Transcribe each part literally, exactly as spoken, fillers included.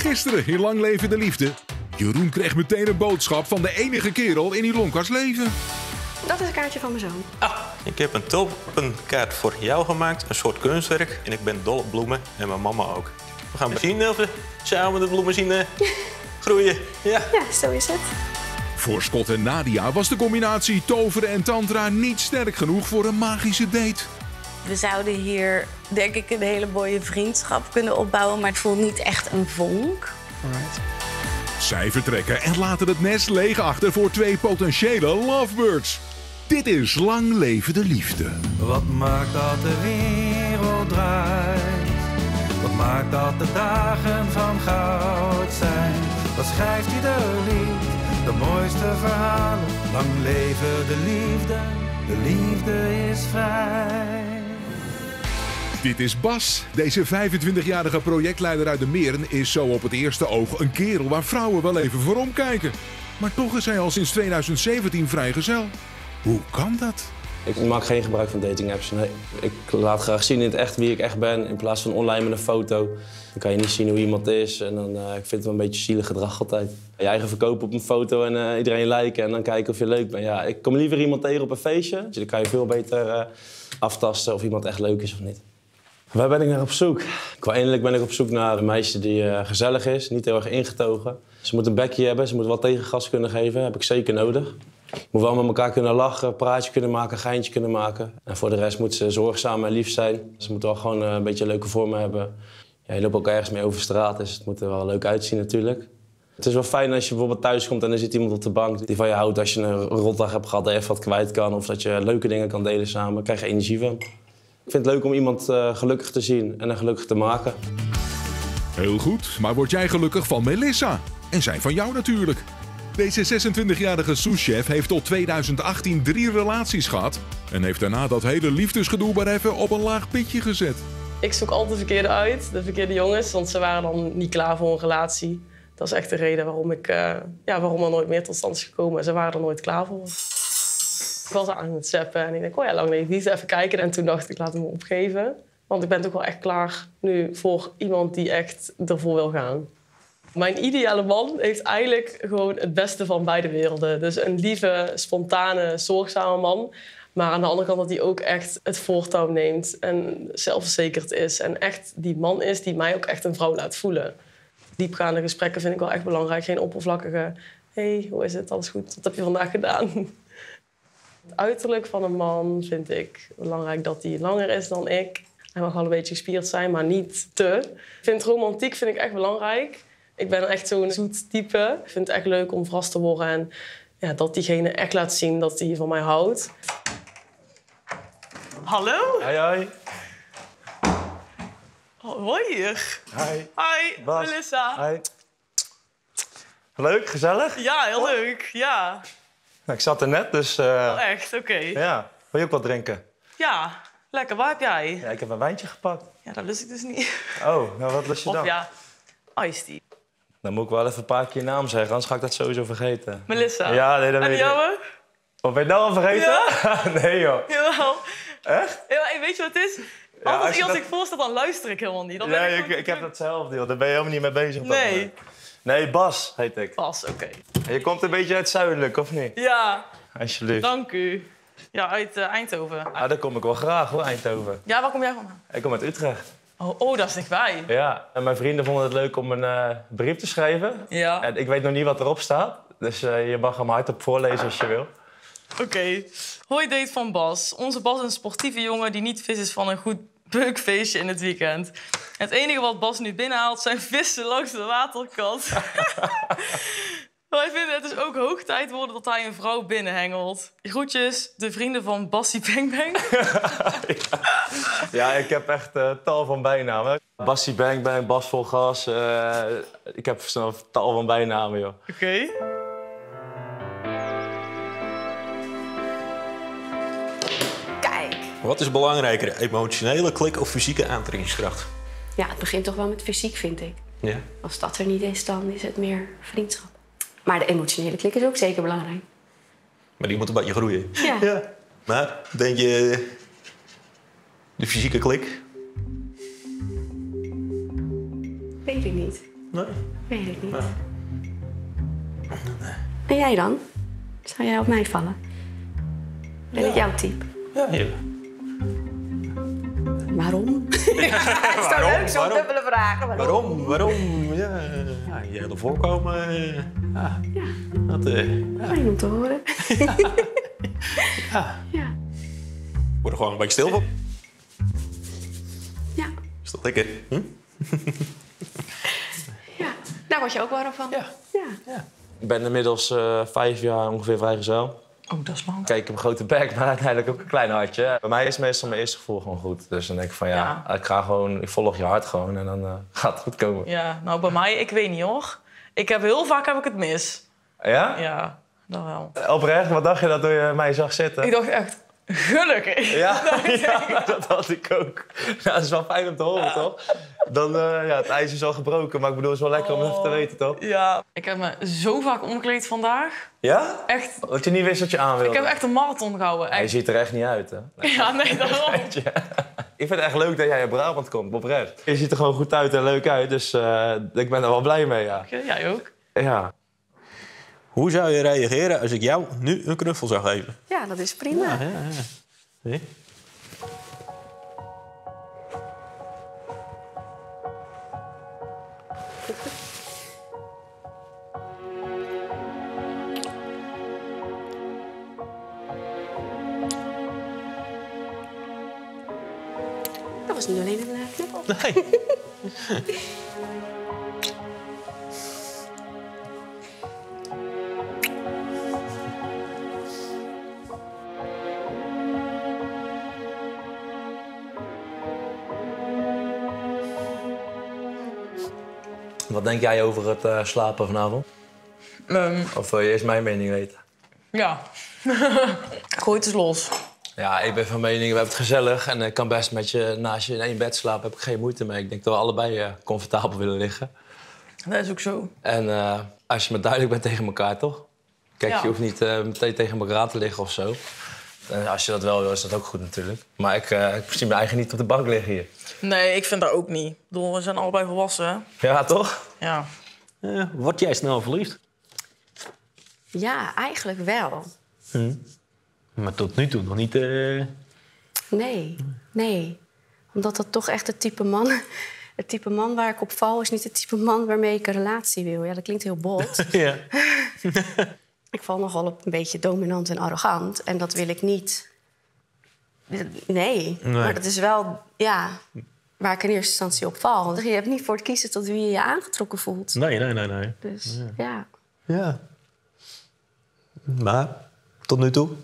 Gisteren in Lang Leven de Liefde. Jeroen kreeg meteen een boodschap van de enige kerel in Ilonka's leven. Dat is een kaartje van mijn zoon. Ah, ik heb een tulpenkaart voor jou gemaakt, een soort kunstwerk. En ik ben dol op bloemen en mijn mama ook. We gaan zien of we samen de bloemen zien uh, groeien. Ja. Ja, zo is het. Voor Scott en Nadia was de combinatie toveren en tantra niet sterk genoeg voor een magische date. We zouden hier, denk ik, een hele mooie vriendschap kunnen opbouwen, maar het voelt niet echt een vonk. Alright. Zij vertrekken en laten het nest leeg achter voor twee potentiële lovebirds. Dit is Lang Leven de Liefde. Wat maakt dat de wereld draait? Wat maakt dat de dagen van goud zijn? Wat schrijft ieder lied? De mooiste verhalen. Lang leven de liefde, de liefde is vrij. Dit is Bas. Deze vijfentwintigjarige projectleider uit de Meren is zo op het eerste oog een kerel waar vrouwen wel even voor omkijken. Maar toch is hij al sinds tweeduizend zeventien vrijgezel. Hoe kan dat? Ik maak geen gebruik van datingapps. Nee. Ik laat graag zien in het echt wie ik echt ben, in plaats van online met een foto. Dan kan je niet zien hoe iemand is en dan, uh, ik vind het wel een beetje zielig gedrag altijd. Je eigen verkopen op een foto en uh, iedereen liken en dan kijken of je leuk bent. Ja, ik kom liever iemand tegen op een feestje. Dus dan kan je veel beter uh, aftasten of iemand echt leuk is of niet. Waar ben ik naar op zoek? Qua innerlijk ben ik op zoek naar een meisje die uh, gezellig is, niet heel erg ingetogen. Ze moet een bekje hebben, ze moet wel tegengas kunnen geven, heb ik zeker nodig. Moet wel met elkaar kunnen lachen, praatje kunnen maken, geintje kunnen maken. En voor de rest moet ze zorgzaam en lief zijn. Ze moet wel gewoon een beetje leuke vormen hebben. Ja, je loopt ook ergens mee over straat, dus het moet er wel leuk uitzien natuurlijk. Het is wel fijn als je bijvoorbeeld thuis komt en er zit iemand op de bank die van je houdt. Als je een rotdag hebt gehad, dat je even wat kwijt kan of dat je leuke dingen kan delen samen. Daar krijg je energie van. Ik vind het leuk om iemand uh, gelukkig te zien en er gelukkig te maken. Heel goed, maar word jij gelukkig van Melissa? En zij van jou natuurlijk. Deze zesentwintigjarige souschef heeft tot tweeduizend achttien drie relaties gehad en heeft daarna dat hele liefdesgedoe maar even op een laag pitje gezet. Ik zoek altijd de verkeerde uit, de verkeerde jongens, want ze waren dan niet klaar voor een relatie. Dat is echt de reden waarom, ik, uh, ja, waarom er nooit meer tot stand is gekomen. Ze waren er nooit klaar voor. Ik was aan het zappen en ik denk, oh ja, lang leven niet, even kijken. En toen dacht ik, laat me opgeven. Want ik ben toch wel echt klaar nu voor iemand die echt ervoor wil gaan. Mijn ideale man heeft eigenlijk gewoon het beste van beide werelden. Dus een lieve, spontane, zorgzame man. Maar aan de andere kant dat hij ook echt het voortouw neemt en zelfverzekerd is. En echt die man is die mij ook echt een vrouw laat voelen. Diepgaande gesprekken vind ik wel echt belangrijk. Geen oppervlakkige, hey, hoe is het, alles goed, wat heb je vandaag gedaan? Het uiterlijk van een man vind ik belangrijk dat hij langer is dan ik. Hij mag wel een beetje gespierd zijn, maar niet te. Ik vind romantiek vind ik echt belangrijk. Ik ben echt zo'n zoet type. Ik vind het echt leuk om verrast te worden en ja, dat diegene echt laat zien dat hij van mij houdt. Hallo? Hoi, hoi. Oh, hoi hier. Hi. Hi, Bas. Melissa. Hi. Leuk, gezellig? Ja, heel leuk. Ja. Nou, ik zat er net, dus... Uh, Oh, echt? Oké. ja. Wil je ook wat drinken? Ja, lekker. Waar heb jij? Ja, ik heb een wijntje gepakt. Ja, dat lust ik dus niet. Oh, nou wat lust je dan? Of ja, iced tea. Dan moet ik wel even een paar keer je naam zeggen, anders ga ik dat sowieso vergeten. Melissa. Ja, nee, dat En weet ik. jou? Wat ben je nou al vergeten? Ja. Nee, joh. Jawel. Echt? Ja, weet je wat het is? Ja, Altijd als je als dat- ik voorstel, dan luister ik helemaal niet. Dan ben Ja, ik, ik, gewoon ik te heb druk. datzelfde, joh. Daar ben je helemaal niet mee bezig. op dat Nee. moment. Nee, Bas heet ik. Pas, oké. En je komt een beetje uit het zuidelijk, of niet? Ja, Alsjeblieft. dank u. Ja, uit uh, Eindhoven. Ah, daar kom ik wel graag, hoor, Eindhoven. Ja, waar kom jij vandaan? Ik kom uit Utrecht. Oh, oh, dat is dichtbij. Ja, en mijn vrienden vonden het leuk om een uh, brief te schrijven. Ja. En ik weet nog niet wat erop staat. Dus uh, je mag hem hardop voorlezen als je wil. Oké. Okay. Hoi, date van Bas. Onze Bas is een sportieve jongen die niet vis is van een goed beukfeestje in het weekend. Het enige wat Bas nu binnenhaalt zijn vissen langs de waterkant. Wij vinden het dus ook hoog tijd worden dat hij een vrouw binnenhengelt. Groetjes, de vrienden van Bassie Bang Bang. ja. ja, ik heb echt uh, tal van bijnamen. Bassie Bang Bang, Bas vol gas. Uh, ik heb zo'n tal van bijnamen, joh. Oké. Okay. Kijk. Wat is belangrijker, emotionele klik of fysieke aantrekkingskracht? Ja, het begint toch wel met fysiek, vind ik. Ja. Als dat er niet is, dan is het meer vriendschap. Maar de emotionele klik is ook zeker belangrijk. Maar die moet een beetje groeien. Ja. ja. Maar, denk je... de fysieke klik? Weet ik niet. Nee? Weet ik niet. En jij dan? Zou jij op mij vallen? Ben Ja. ik jouw type? Ja, ja. Waarom? Ja, waarom? Leuk, zo'n Waarom? dubbele vragen. Waarom? Waarom? Ja, ja je hele voorkomen. eh, Ja. Ja, Dat, eh, ja. fijn om te horen. Ja. Ja. Ik word er gewoon een beetje stil van. Ja. Is toch lekker? Hm? Ja. Daar word je ook warm van. Ja. Ja. Ik ben inmiddels uh, vijf jaar ongeveer vrijgezel. Oh, dat is lang. Kijk, ik heb een grote bek, maar uiteindelijk ook een klein hartje. Bij mij is meestal mijn eerste gevoel gewoon goed. Dus dan denk ik van ja, Ja. ik ga gewoon, ik volg je hart gewoon en dan uh, gaat het goed komen. Ja, nou bij mij, ik weet niet hoor. Ik heb heel vaak heb ik het mis. Ja? Ja, dat wel. Oprecht, wat dacht je dat toen je mij zag zitten? Ik dacht echt, gelukkig. Ja, ja, dat had ik ook. Ja, dat is wel fijn om te horen, toch? Dan, uh, ja, het ijs is al gebroken, maar ik bedoel, het is wel lekker om even te weten, toch? Ja, ik heb me zo vaak omgekleed vandaag. Ja? Echt, Dat je niet wist wat je aan wilde. ik heb echt een marathon gehouden. Ja, je Echt. ziet er echt niet uit, hè? Nee. Ja, nee, daarom. Ik vind het echt leuk dat jij uit Brabant komt, oprecht. Je ziet er gewoon goed uit en leuk uit, dus uh, ik ben er wel blij mee, ja. Jij ook. Ja. Hoe zou je reageren als ik jou nu een knuffel zou geven? Ja, dat is prima. Ja, ja, ja. Zie? Dat was niet alleen een knuffel. Nee. Wat denk jij over het uh, slapen vanavond? Um, Of wil je eerst mijn mening weten? ja. Gooi het eens los. Ja, ik ben van mening, we hebben het gezellig en ik kan best met je naast je in één bed slapen. Heb ik geen moeite mee. Ik denk dat we allebei uh, comfortabel willen liggen. Dat is ook zo. En uh, als je maar duidelijk bent tegen elkaar, toch? Kijk, Ja. je hoeft niet uh, meteen tegen elkaar aan te liggen of zo. En als je dat wel wil, is dat ook goed natuurlijk. Maar ik, uh, ik zie me eigen niet op de bank liggen hier. Nee, ik vind dat ook niet. Ik bedoel, we zijn allebei volwassen, hè? Ja, toch? Ja. Uh, word jij snel verliefd? Ja, eigenlijk wel. Hm. Maar tot nu toe nog niet... Uh... Nee, nee. Omdat dat toch echt het type man... Het type man waar ik op val is niet het type man waarmee ik een relatie wil. Ja, dat klinkt heel bot. ja. Ik val nogal op een beetje dominant en arrogant. En dat wil ik niet. Nee, Nee. maar dat is wel ja, waar ik in eerste instantie op val. Je hebt niet voor het kiezen tot wie je je aangetrokken voelt. Nee, nee, nee, nee. Dus ja. Ja. Maar, tot nu toe?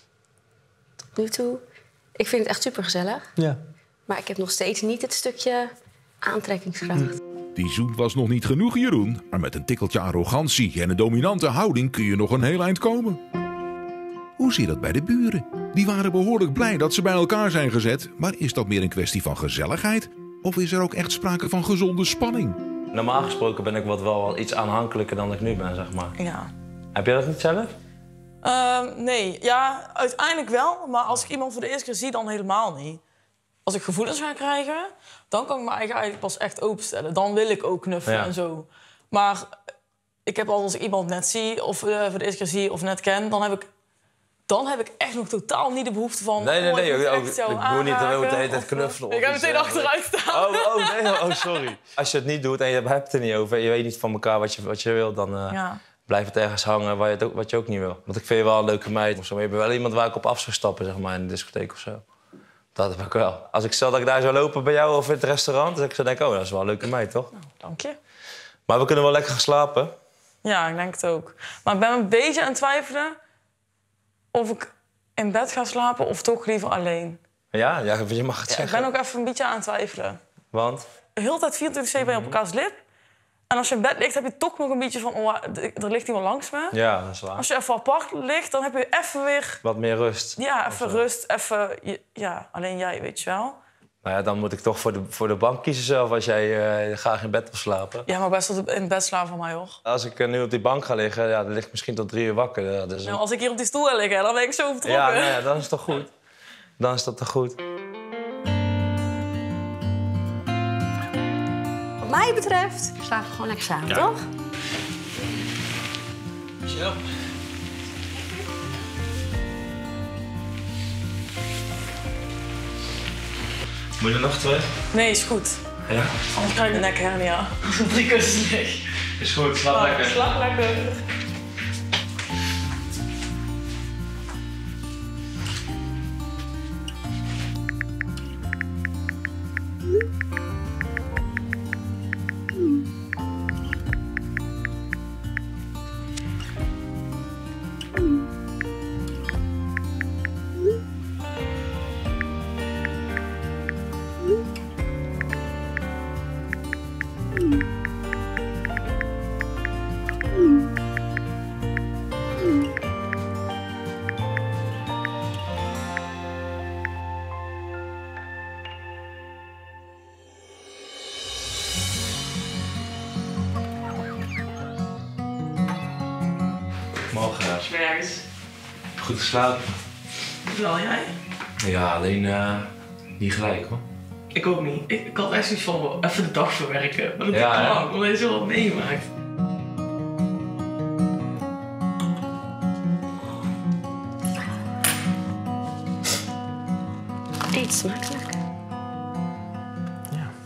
Tot nu toe, ik vind het echt supergezellig. Ja. Maar ik heb nog steeds niet het stukje aantrekkingskracht. Die zoen was nog niet genoeg, Jeroen. Maar met een tikkeltje arrogantie en een dominante houding kun je nog een heel eind komen. Hoe zit dat bij de buren? Die waren behoorlijk blij dat ze bij elkaar zijn gezet. Maar is dat meer een kwestie van gezelligheid? Of is er ook echt sprake van gezonde spanning? Normaal gesproken ben ik wat wel iets aanhankelijker dan ik nu ben, zeg maar. Ja. Heb jij dat niet zelf? Uh, nee, ja, uiteindelijk wel. Maar als ik iemand voor de eerste keer zie, dan helemaal niet. Als ik gevoelens ga krijgen, dan kan ik me eigen eigenlijk pas echt openstellen. Dan wil ik ook knuffelen Ja. en zo. Maar ik heb al als ik iemand net zie, of uh, voor de eerste keer zie of net ken... dan heb ik, dan heb ik echt nog totaal niet de behoefte van... Nee, nee, oh, nee. ik, moet ook, echt jou ik moet niet de hele aanraken, tijd of, knuffelen. Ik of ga iets, meteen hè. achteruit staan. Oh, oh, nee, oh, sorry. Als je het niet doet en je hebt het er niet over... en je weet niet van elkaar wat je, wat je wil, dan uh, Ja. blijft het ergens hangen waar je het ook, wat je ook niet wil. Want ik vind je wel een leuke meid of zo. Maar je bent wel iemand waar ik op af zou stappen, zeg maar, in de discotheek of zo. Dat heb ik wel. Als ik stel dat ik daar zou lopen bij jou of in het restaurant... dan zou ik denken, oh, dat is wel een leuke meid, toch? Dank je. Maar we kunnen wel lekker gaan slapen. Ja, ik denk het ook. Maar ik ben een beetje aan het twijfelen of ik in bed ga slapen of toch liever alleen. Ja, ja je mag het Ja, ik zeggen. ben ook even een beetje aan het twijfelen. Want? De hele tijd vierentwintig zeven ben je op elkaars lip. En als je in bed ligt, heb je toch nog een beetje van... Oh, er ligt iemand langs me. Ja, dat is waar. Als je even apart ligt, dan heb je even weer... Wat meer rust. Ja, even rust, even... Ja, alleen jij, weet je wel. Nou ja, dan moet ik toch voor de, voor de bank kiezen zelf als jij uh, graag in bed wil slapen. Ja, maar best wel in bed slapen van mij, hoor. Als ik uh, nu op die bank ga liggen, ja, dan lig ik misschien tot drie uur wakker. Ja, dus, Nou, als ik hier op die stoel ga liggen, dan ben ik zo vertrokken. ja, nou ja, dan is het toch goed. Dan is dat toch goed. wat mij betreft slapen we gewoon lekker samen, Ja. toch? Zo. Moet je er nog twee? Nee, is goed. Ja. Anders krijg ik een nekhernia. Als ik drie kussens lig. Is goed, slaap lekker. Slaap lekker. Morgen. Nergens. Goed geslapen? Wel jij? Ja, alleen uh, niet gelijk hoor. Ik ook niet. Ik, ik had echt zoiets van even de dag verwerken. Maar dat Ja, kan hè? ook, omdat je zo wat meemaakt. Eet smakelijk. Ja.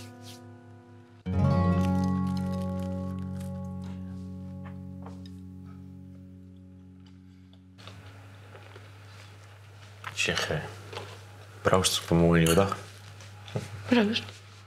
Zeg, eh, proost op een mooie nieuwe dag. Proost.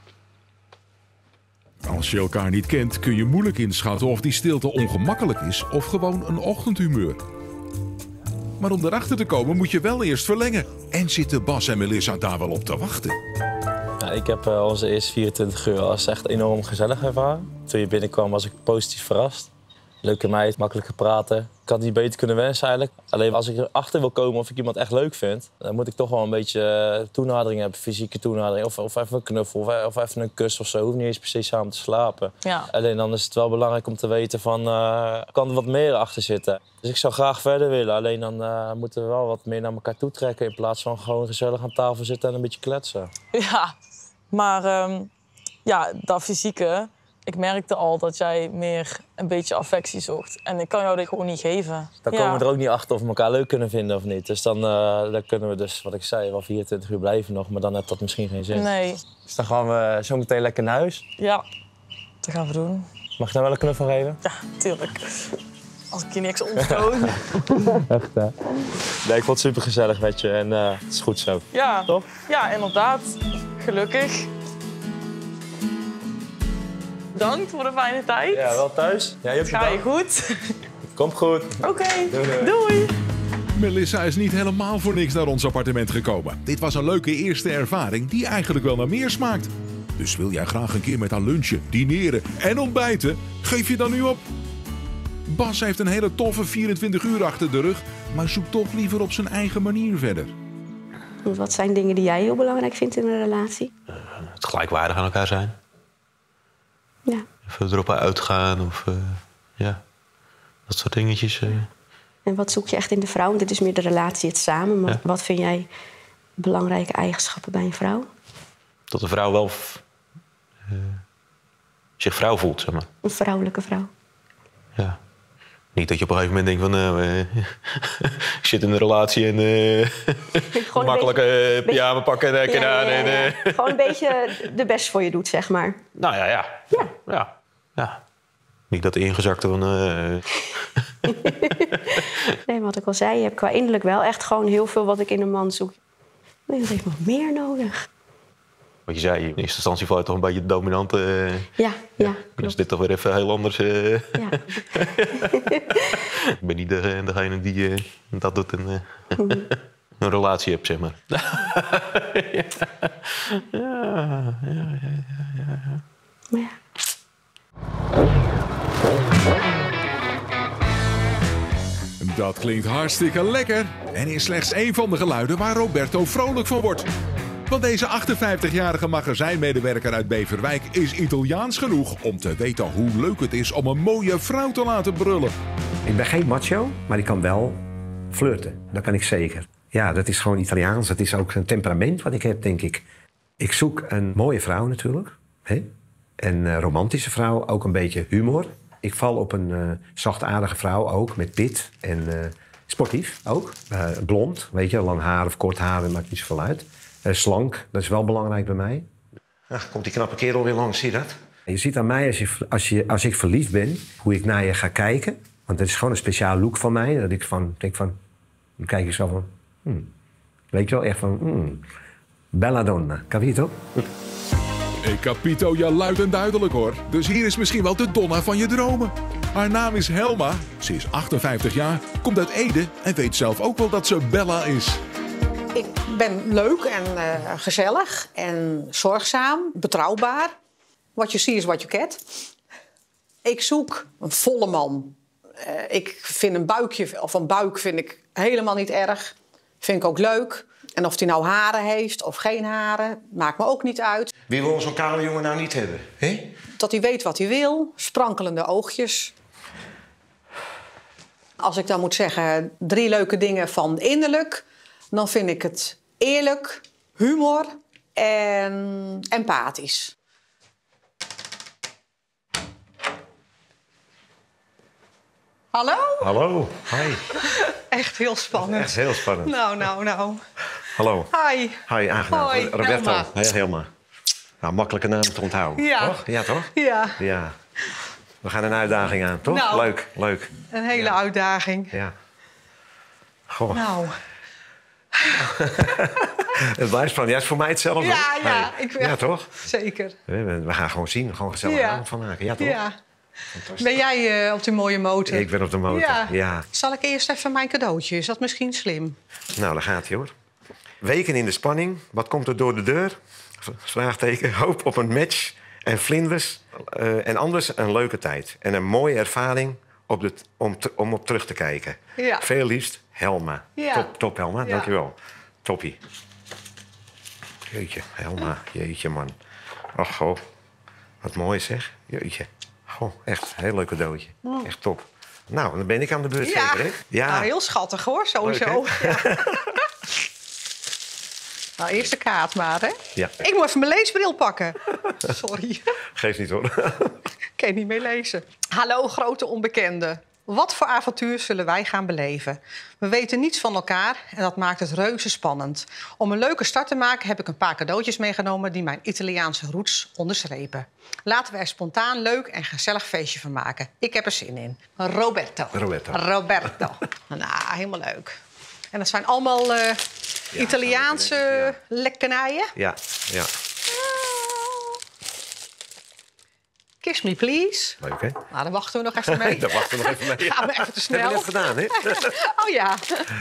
Als je elkaar niet kent, kun je moeilijk inschatten of die stilte ongemakkelijk is of gewoon een ochtendhumeur. Maar om erachter te komen moet je wel eerst verlengen. En zitten Bas en Melissa daar wel op te wachten? Ja, ik heb uh, onze eerste vierentwintig uur als echt enorm gezellig ervaren. Toen je binnenkwam was ik positief verrast. Leuke meid, makkelijk praten. Ik had niet beter kunnen wensen eigenlijk. Alleen als ik erachter wil komen of ik iemand echt leuk vind, dan moet ik toch wel een beetje uh, toenadering hebben, fysieke toenadering. Of, of even een knuffel, of, of even een kus of zo. Hoeft niet eens precies samen te slapen. Ja. Alleen dan is het wel belangrijk om te weten van, uh, kan er wat meer achter zitten. Dus ik zou graag verder willen. Alleen dan uh, moeten we wel wat meer naar elkaar toe trekken in plaats van gewoon gezellig aan tafel zitten en een beetje kletsen. Ja, maar um, ja, dat fysieke. Ik merkte al dat jij meer een beetje affectie zocht. En ik kan jou dit gewoon niet geven. Dan ja. komen we er ook niet achter of we elkaar leuk kunnen vinden of niet. Dus dan, uh, dan kunnen we dus, wat ik zei, wel vierentwintig uur blijven nog. Maar dan heeft dat misschien geen zin. Nee. Dus dan gaan we zo meteen lekker naar huis. Ja, dat gaan we doen. Mag je nou wel een knuffel geven? Ja, tuurlijk. Als ik je niks ontstoon. Echt, hè? Nee, ik vond het super gezellig met je en uh, het is goed zo. Ja, Toch? Ja, inderdaad. Gelukkig. Bedankt voor de fijne tijd. Ja, wel thuis. Ja, je hebt Ga je goed? Komt goed. Oké, okay. Doei, doei. Doei. Melissa is niet helemaal voor niks naar ons appartement gekomen. Dit was een leuke eerste ervaring die eigenlijk wel naar meer smaakt. Dus wil jij graag een keer met haar lunchen, dineren en ontbijten? Geef je dan nu op. Bas heeft een hele toffe vierentwintig uur achter de rug, maar zoekt toch liever op zijn eigen manier verder. Wat zijn dingen die jij heel belangrijk vindt in een relatie? Uh, het gelijkwaardig aan elkaar zijn. Ja. Even erop uitgaan of uh, ja, dat soort dingetjes. Uh. En wat zoek je echt in de vrouw? Want dit is meer de relatie, het samen. Maar Ja. wat vind jij belangrijke eigenschappen bij een vrouw? Dat de vrouw wel uh, zich vrouw voelt, zeg maar. Een vrouwelijke vrouw. Ja. Niet dat je op een gegeven moment denkt van, nou, uh, ik zit in een relatie en uh, Gewoon makkelijk een beetje, uh, pyjama pakken en ja, gedaan. ja, ja, ja. En, uh, Gewoon een beetje de best voor je doet, zeg maar. nou ja, ja. Ja. ja. ja. Niet dat ingezakte van... Uh, Nee, wat ik al zei, je hebt qua innerlijk wel echt gewoon heel veel wat ik in een man zoek. Nee, wat heeft nog meer nodig? wat je zei, in eerste instantie val je toch een beetje dominant. Uh, Ja, ja, Dus klopt. dit toch weer even heel anders. Uh, Ja. ik ben niet de, degene die uh, dat doet en uh, Mhm. een relatie hebt, zeg maar. ja. Ja, ja, ja, ja, ja. Maar ja. Dat klinkt hartstikke lekker en is slechts één van de geluiden waar Roberto vrolijk van wordt. Want deze achtenvijftigjarige magazijnmedewerker uit Beverwijk is Italiaans genoeg om te weten hoe leuk het is om een mooie vrouw te laten brullen. Ik ben geen macho, maar ik kan wel flirten. Dat kan ik zeker. Ja, dat is gewoon Italiaans. Dat is ook een temperament wat ik heb, denk ik. Ik zoek een mooie vrouw natuurlijk. Hè? Een uh, romantische vrouw, ook een beetje humor. Ik val op een uh, zachtaardige vrouw ook, met pit en uh, sportief ook. Uh, blond, weet je, lang haar of kort haar, dat maakt niet zoveel uit. Uh, slank, dat is wel belangrijk bij mij. Ach, komt die knappe kerel weer langs, zie je dat? Je ziet aan mij, als, je, als, je, als ik verliefd ben, hoe ik naar je ga kijken. Want het is gewoon een speciaal look van mij. Dat ik van, denk van, dan kijk ik zo van, hmm. Weet je wel, echt van, hmm. Belladonna, capito? Ik capito, ja, luid en duidelijk hoor. Dus hier is misschien wel de donna van je dromen. Haar naam is Helma, ze is achtenvijftig jaar, komt uit Ede en weet zelf ook wel dat ze Bella is. Ik ben leuk en uh, gezellig en zorgzaam, betrouwbaar. Wat je ziet is wat je kent. Ik zoek een volle man. Uh, ik vind een buikje of een buik vind ik helemaal niet erg. Vind ik ook leuk. En of hij nou haren heeft of geen haren, maakt me ook niet uit. Wie wil zo'n kale jongen nou niet hebben? He? Dat hij weet wat hij wil, sprankelende oogjes. Als ik dan moet zeggen drie leuke dingen van innerlijk, dan vind ik het eerlijk, humor en empathisch. Hallo? Hallo, hi. Echt heel spannend. Echt heel spannend. Nou, nou, nou. Hallo. Hi. Hi, aangenaam. Hoi, Roberto. Helma. Hey, Helma. Nou, makkelijke naam te onthouden. Ja. Toch? Ja, toch? Ja. Ja. We gaan een uitdaging aan, toch? Nou, leuk, leuk. Een hele ja. uitdaging. Ja. Goh. Nou. Het blijft spannend. Ja, is voor mij hetzelfde. Ja, ja. Hey. Ik wil... Ja, toch? Zeker. We, we gaan gewoon zien. Gewoon gezellig ja. avond van maken. Ja, toch? Ja. Ben jij uh, op die mooie motor? Ik ben op de motor, ja. ja. Zal ik eerst even mijn cadeautje? Is dat misschien slim? Nou, daar gaat hij hoor. Weken in de spanning. Wat komt er door de deur? Vraagteken. Hoop op een match en vlinders. Uh, en anders een leuke tijd. En een mooie ervaring op de, om, te, om op terug te kijken. Ja. Veel liefst, Helma. Ja. Top, top Helma, ja. dankjewel. Toppie. Jeetje, Helma. Jeetje, man. Ach, goh. Wat mooi zeg. Jeetje. Goh, echt een heel leuk cadeautje. Mm. Echt top. Nou, dan ben ik aan de beurt ja. zeker, hè? Ja. Nou, heel schattig hoor, sowieso. Leuk, ja. Nou, eerst de kaart maar, hè? Ja. Ik moet even mijn leesbril pakken. Sorry. Geef niet hoor. Ik kan niet meer lezen. Hallo, grote onbekende. Wat voor avontuur zullen wij gaan beleven? We weten niets van elkaar en dat maakt het reuze spannend. Om een leuke start te maken heb ik een paar cadeautjes meegenomen die mijn Italiaanse roots onderstrepen. Laten we er spontaan leuk en gezellig feestje van maken. Ik heb er zin in. Roberto. Roberto. Roberto. Nou, helemaal leuk. En dat zijn allemaal uh, ja, Italiaanse ja. lekkernijen. Ja, ja. Kiss me, please. Leuk, hè? Nou, dan wachten we nog even mee. Dan wachten we nog even mee. Gaan we even te snel. Hebben we net gedaan, hè? Oh ja.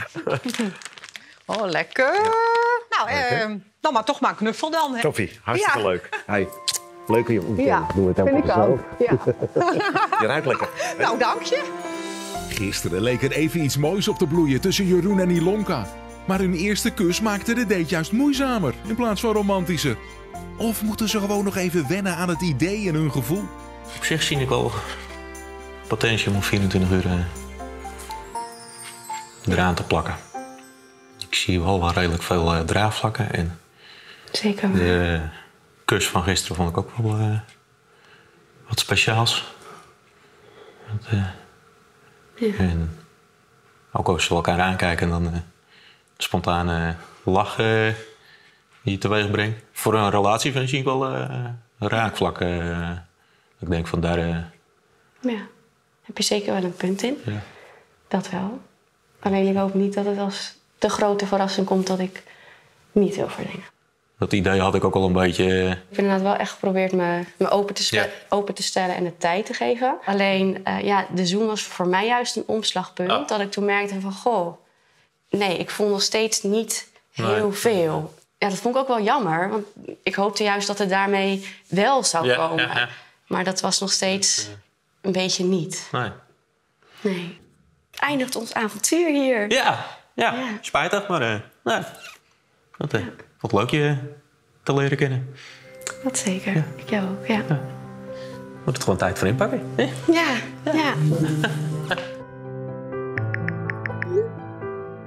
Oh, lekker. Ja. Nou, eh, nou, maar toch maar een knuffel dan. Hè? Toppie, hartstikke ja. leuk. Hey, leuke jongen. Ja, doen we het vind ik ook. Ja. Je ruikt lekker. Nou, dank je. Gisteren leek er even iets moois op te bloeien tussen Jeroen en Ilonka. Maar hun eerste kus maakte de date juist moeizamer in plaats van romantischer. Of moeten ze gewoon nog even wennen aan het idee en hun gevoel? Op zich zie ik wel potentie om vierentwintig uur uh, eraan te plakken. Ik zie wel, wel redelijk veel uh, draagvlakken. En zeker. De uh, kus van gisteren vond ik ook wel uh, wat speciaals. Dat, uh, ja. En ook als we elkaar aankijken, dan uh, spontane lach uh, die je teweeg brengt. Voor een relatie vind ik wel uh, raakvlakken. Uh, ik denk van daar... Uh... Ja, heb je zeker wel een punt in. Ja. Dat wel. Alleen ik hoop niet dat het als de grote verrassing komt dat ik niet wil verlengen. Dat idee had ik ook al een beetje... Uh... Ik heb inderdaad wel echt geprobeerd me, me open, te ja. open te stellen en de tijd te geven. Alleen, uh, ja, de Zoom was voor mij juist een omslagpunt. Oh. Dat ik toen merkte van, goh, nee, ik voel nog steeds niet heel nee. veel. Ja, dat vond ik ook wel jammer, want ik hoopte juist dat het daarmee wel zou ja, komen. Ja, ja. Maar dat was nog steeds een beetje niet. Nee. Nee. Eindigt ons avontuur hier. Ja, ja. ja. Spijtig, maar uh, nee. Wat, uh, ja. wat leuk je te leren kennen. Dat zeker. Ja. Ik jou ook, ja. ja. Moet het gewoon tijd voor inpakken. Hè? Ja, ja. ja.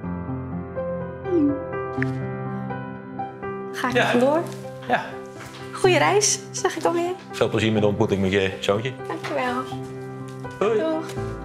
Ga ik ja. vandoor? Ja. Goeie reis, zeg ik alweer. Veel plezier met de ontmoeting met je zoontje. Dankjewel. Hoi. Doeg.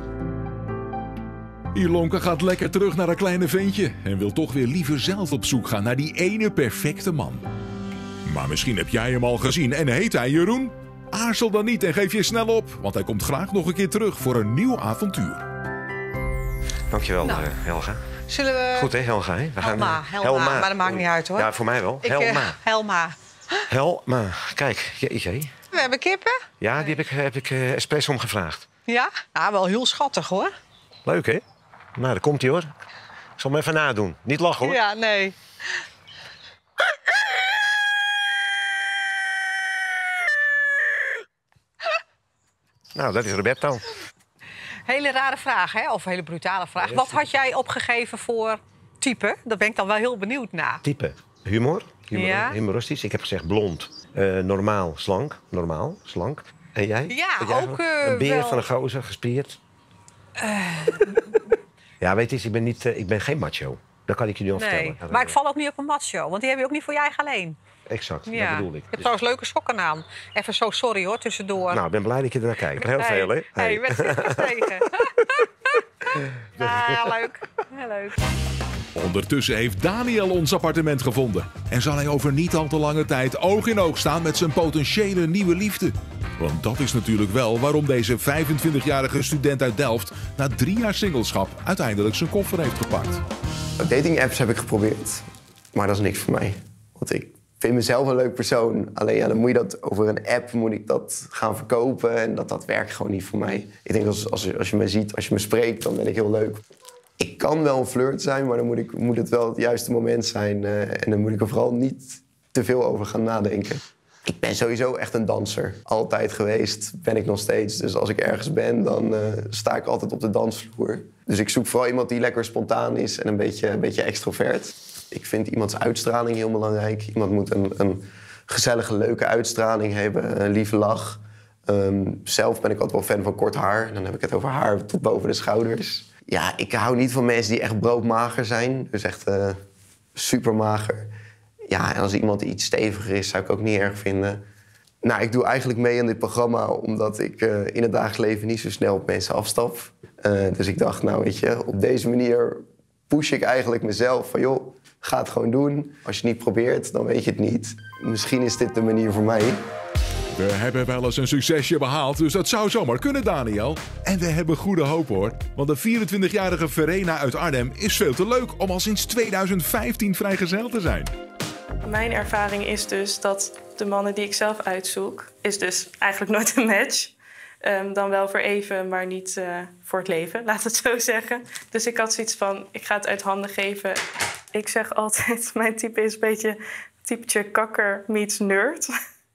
Ilonka gaat lekker terug naar haar kleine ventje en wil toch weer liever zelf op zoek gaan naar die ene perfecte man. Maar misschien heb jij hem al gezien en heet hij Jeroen? Aarzel dan niet en geef je snel op, want hij komt graag nog een keer terug voor een nieuw avontuur. Dankjewel, Nou. uh, Helga. Zullen we... Goed, hè, Helga? Hè? We Helma, gaan, uh, Helma, maar dat maakt niet uit, hoor. Ja, voor mij wel. Ik, uh, Helma. Helma. Helma. Kijk, jeetje. We hebben kippen. Ja, die heb ik, heb ik uh, expres om gevraagd. Ja? Nou, wel heel schattig, hoor. Leuk, hè? Nou, daar komt hij, hoor. Ik zal hem even nadoen. Niet lachen, hoor. Ja, nee. Nou, dat is Roberto. Hele rare vraag, hè? Of een hele brutale vraag. Wat had jij opgegeven voor type? Daar ben ik dan wel heel benieuwd naar. Type. Humor. Humor Ja. Humoristisch. Ik heb gezegd blond. Uh, normaal, slank. Normaal, slank. En jij? Ja, Wat jij ook van? uh, Een beer wel... van een gozer, gespierd. Uh... ja, weet je, ik ben, niet, uh, ik ben geen macho. Dat kan ik je nu al nee. vertellen. Maar ik val ook niet op een macho, want die heb je ook niet voor je eigen alleen. Exact, Ja. dat bedoel ik. Je hebt trouwens leuke sokken aan. Even zo sorry hoor, tussendoor. Nou, ik ben blij dat je er naar kijkt. Heel hey. veel, hè? Hey, Hey. je bent goed tegen. Ah, leuk. Heel leuk. Ondertussen heeft Daniel ons appartement gevonden. En zal hij over niet al te lange tijd oog in oog staan met zijn potentiële nieuwe liefde. Want dat is natuurlijk wel waarom deze vijfentwintigjarige student uit Delft na drie jaar singleschap uiteindelijk zijn koffer heeft gepakt. Dating apps heb ik geprobeerd, maar dat is niks voor mij. Want ik vind mezelf een leuk persoon. Alleen ja, dan moet je dat over een app moet ik dat gaan verkopen en dat, dat werkt gewoon niet voor mij. Ik denk als, als, als je me ziet, als je me spreekt, dan ben ik heel leuk. Ik kan wel een flirt zijn, maar dan moet, ik, moet het wel het juiste moment zijn. Uh, en dan moet ik er vooral niet te veel over gaan nadenken. Ik ben sowieso echt een danser. Altijd geweest, ben ik nog steeds. Dus als ik ergens ben, dan uh, sta ik altijd op de dansvloer. Dus ik zoek vooral iemand die lekker spontaan is en een beetje, een beetje extrovert. Ik vind iemands uitstraling heel belangrijk. Iemand moet een, een gezellige, leuke uitstraling hebben, een lieve lach. Um, zelf ben ik altijd wel fan van kort haar. Dan heb ik het over haar tot boven de schouders. Ja, ik hou niet van mensen die echt broodmager zijn. Dus echt uh, super mager. Ja, en als iemand iets steviger is, zou ik ook niet erg vinden. Nou, ik doe eigenlijk mee aan dit programma omdat ik uh, in het dagelijks leven niet zo snel op mensen afstap. Uh, dus ik dacht, nou weet je, op deze manier push ik eigenlijk mezelf van joh, ga het gewoon doen. Als je het niet probeert, dan weet je het niet. Misschien is dit de manier voor mij. We hebben wel eens een succesje behaald, dus dat zou zomaar kunnen, Daniel. En we hebben goede hoop, hoor. Want de vierentwintigjarige Verena uit Arnhem is veel te leuk om al sinds tweeduizend vijftien vrijgezel te zijn. Mijn ervaring is dus dat de mannen die ik zelf uitzoek, is dus eigenlijk nooit een match. Um, dan wel voor even, maar niet uh, voor het leven, laat het zo zeggen. Dus ik had zoiets van, ik ga het uit handen geven. Ik zeg altijd, mijn type is een beetje typetje kakker meets nerd.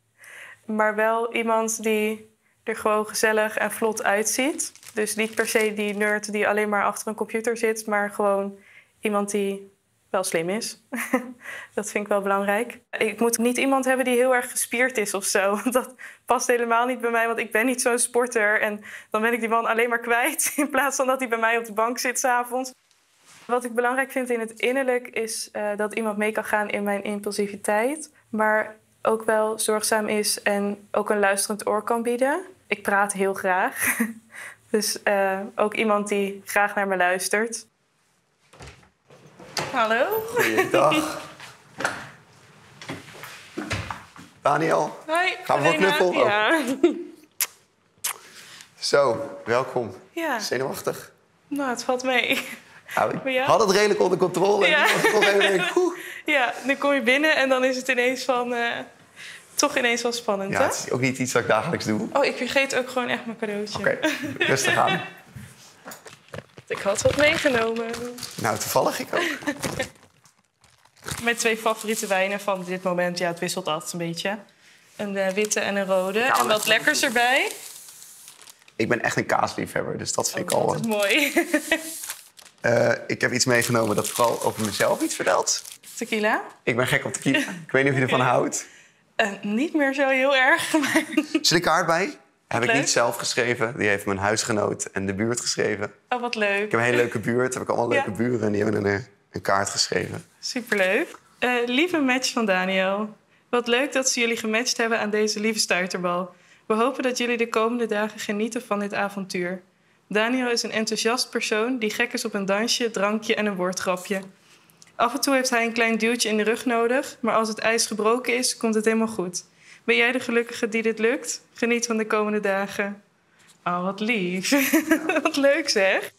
Maar wel iemand die er gewoon gezellig en vlot uitziet. Dus niet per se die nerd die alleen maar achter een computer zit, maar gewoon iemand die wel slim is. Dat vind ik wel belangrijk. Ik moet niet iemand hebben die heel erg gespierd is of zo. Dat past helemaal niet bij mij, want ik ben niet zo'n sporter. En dan ben ik die man alleen maar kwijt, in plaats van dat hij bij mij op de bank zit 's avonds. Wat ik belangrijk vind in het innerlijk is uh, dat iemand mee kan gaan in mijn impulsiviteit. Maar ook wel zorgzaam is en ook een luisterend oor kan bieden. Ik praat heel graag. Dus uh, ook iemand die graag naar me luistert. Hallo. Goeiedag. Daniel. Hoi. Gaan we voor knuffel? Ja. Zo, welkom. Ja. Zenuwachtig? Nou, het valt mee. Nou, ik Ja. had het redelijk onder controle. Ja. En toen was het toch even denk, oeh. Ja, nu kom je binnen en dan is het ineens van... Uh, toch ineens wel spannend, Ja, hè? het is ook niet iets dat ik dagelijks doe. Oh, ik vergeet ook gewoon echt mijn cadeautje. Oké, okay, rustig aan. Ik had wat meegenomen. Nou, toevallig ik ook. Mijn twee favoriete wijnen van dit moment, ja, het wisselt altijd een beetje. Een uh, witte en een rode. Ja, en wat lekkers erbij. Ik ben echt een kaasliefhebber, dus dat vind oh, ik al... Dat is mooi. uh, ik heb iets meegenomen dat vooral over mezelf iets vertelt. Tequila? Ik ben gek op tequila. Ik weet niet of je ervan houdt. Uh, niet meer zo heel erg. Maar... Zit ik kaart bij? Heb leuk. Ik niet zelf geschreven. Die heeft mijn huisgenoot en de buurt geschreven. Oh, wat leuk. Ik heb een hele leuke buurt. Heb ik allemaal leuke ja. buren en die hebben een, een kaart geschreven. Superleuk. Uh, lieve match van Daniel. Wat leuk dat ze jullie gematcht hebben aan deze lieve stuiterbal. We hopen dat jullie de komende dagen genieten van dit avontuur. Daniel is een enthousiast persoon die gek is op een dansje, drankje en een woordgrapje. Af en toe heeft hij een klein duwtje in de rug nodig, maar als het ijs gebroken is, komt het helemaal goed. Ben jij de gelukkige die dit lukt? Geniet van de komende dagen. Oh, wat lief. Wat leuk zeg.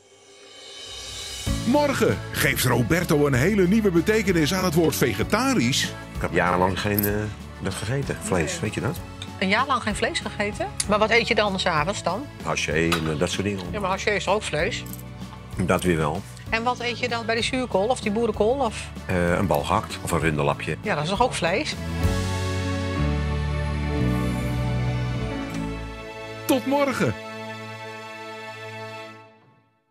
Morgen geeft Roberto een hele nieuwe betekenis aan het woord vegetarisch. Ik heb jarenlang geen uh, dat gegeten, vlees, weet je dat? Een jaar lang geen vlees gegeten? Maar wat eet je dan s'avonds dan? Haché en uh, dat soort dingen. Ja, maar haché is toch ook vlees? Dat weer wel. En wat eet je dan bij die zuurkool of die boerenkool? Of? Uh, een bal gehakt of een runderlapje. Ja, dat is toch ook vlees? Tot morgen!